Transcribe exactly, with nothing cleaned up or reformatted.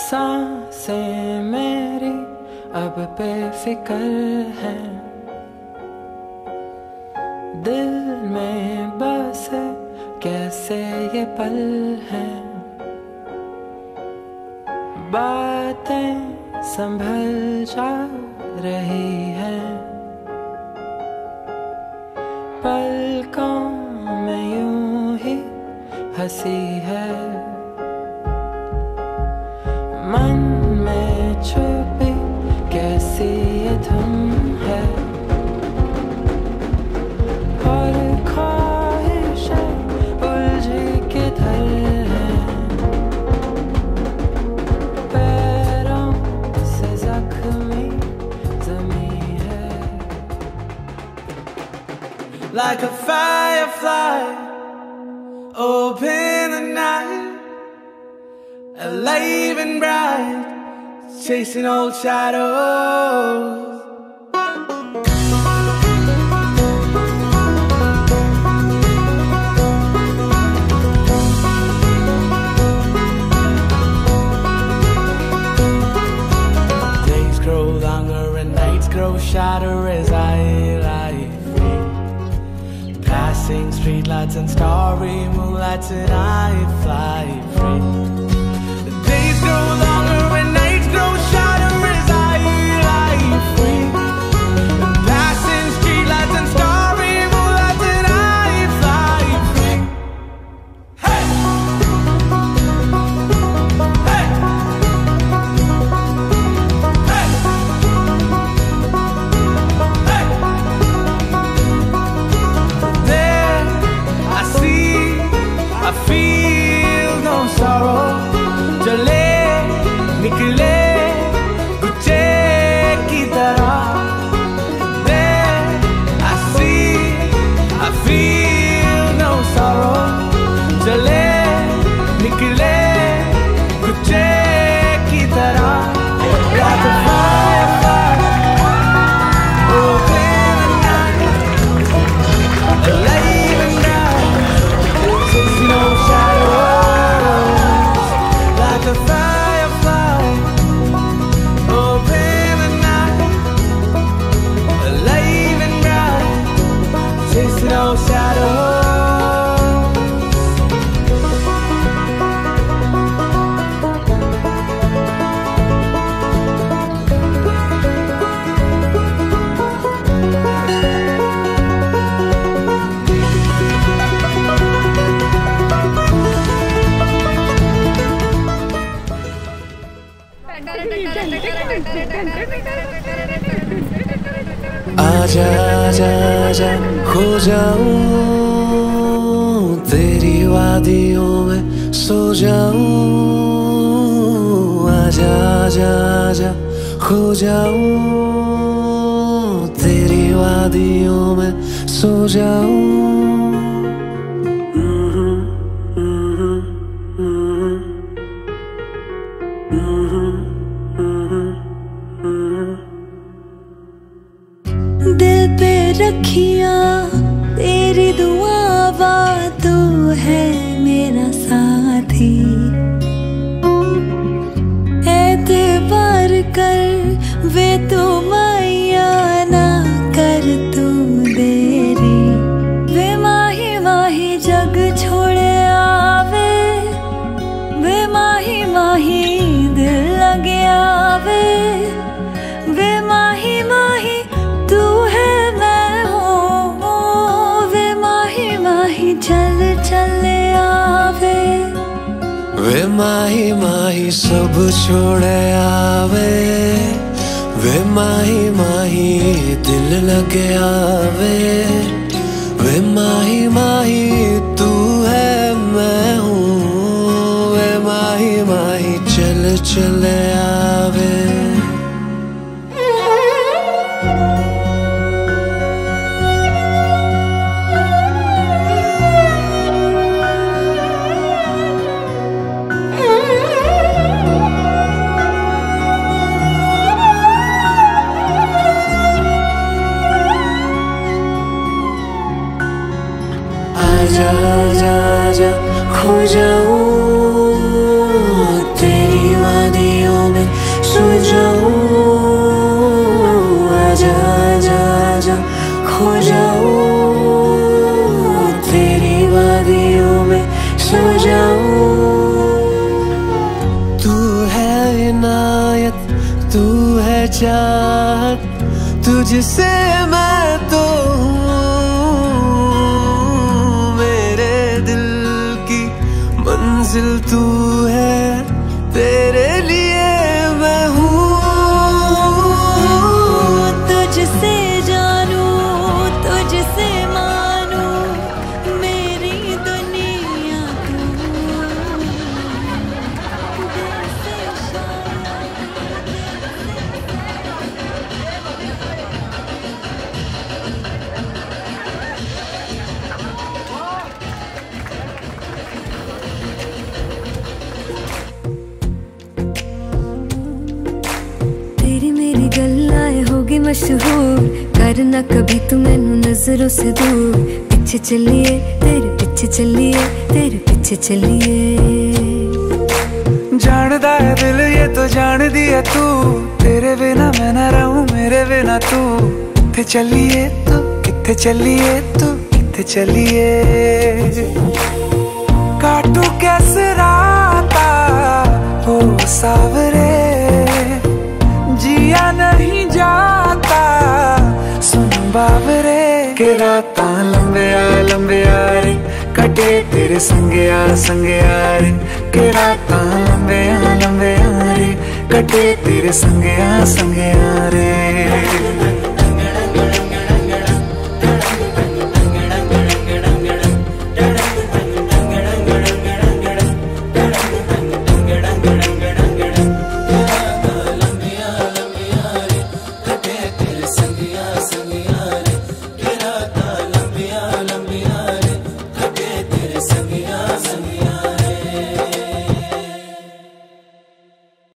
सांसें मेरी अब बेफिक्र हैं, दिल में बस कैसे ये पल हैं। बातें संभल जा रही हैं, पलकों में यूं ही हंसी है। मन में छुपी कैसी ये धुन है, और ख्वाहिशें उलझी किधर हैं। पैरों से जख्मी ज़मीं है। Like a firefly, open the night, alive and bright, chasing old shadows. Days grow longer and nights grow shorter as I lie free, passing streetlights and starry moonlights, and I fly free. Days grow longer and nights grow shorter as I lie free, passing streetlights and starry moonlights, and I fly free. Hey! Hey! Hey! Hey! There I see, I feel no sorrow. चले निकले गुच्छे की तरह। There I see, I feel no sorrow. चले निकले गुच्छे की तरह। Like a firefly, open the night, alive and bright, chasing no shadows. Like a firefly, open the night, alive and bright, chasing no shadows. आजा आजा आजा खो जाऊं तेरी वादियों में सो जाऊं। आजा आजा आजा खो जाऊं तेरी वादियों में सो जाऊं। दिल पे रखिया तेरी दुआवा, तू है मेरा साथी। एतबार कर वे तू मैया, ना कर तू देरी। वे माही माही जग छोड़े आवे, वे माही माही दिल लगे आवे। वे माही माही तू है मैं हूँ, वे माही माही चल चले आवे। वे माही माही सब छोड़े आवे, वे माही माही दिल लगे आवे। वे माही माही तू है मैं हूँ, वे माही माही चल चले आवे। आजा आजा आजा खो जाऊं तेरी वादी इनायत, तू है चाहत, तुझसे मैं तो हूँ। मेरे दिल की मंजिल तू है, तेरे लिए मैं हूँ। तुझसे जानू, तुझसे मानू, मेरी दुनिया तू। दिल से तेरी मेरी गल्लाए होगी मशहूर, करना कभी तू मैनू नजरों से दूर। पीछे चलिए तेरे पीछे चलिए, तेरे पीछे चलिए। जानदा है दिल ये तो जान दिया तू, तेरे बिना मैं ना रहूं मेरे बिना तू। किथे चलिए तू, किथे चलिए तू, किथे चलिए। काटू कैसे राता हो सावरे, जिया नहीं जाता सुन बाबरे। के राता लंबे आ लंबे आ रे, कटे तेरे संगे आ संगे आ रे। के राता लंबे आ लंबे आ रे, कटे तेरे संगे आ संगे आ रे।